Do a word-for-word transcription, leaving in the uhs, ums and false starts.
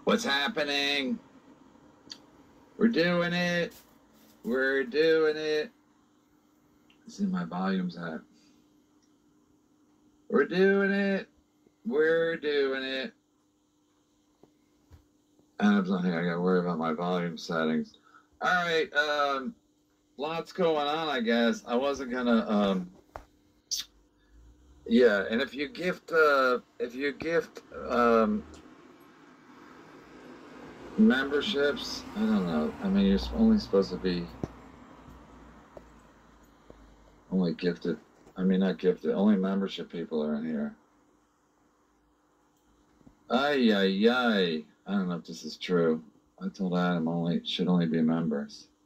What's happening? We're doing it. We're doing it. Let's see my volume's at. We're doing it. We're doing it. Abs on here. I gotta worry about my volume settings. All right. Um, lots going on, I guess. I wasn't gonna. Um, yeah, and if you gift, uh, if you gift um, memberships, I don't know. I mean, you're only supposed to be only gifted. I mean, not gifted. Only membership people are in here. Ay, ay, ay. I don't know if this is true. I told Adam only should only be members.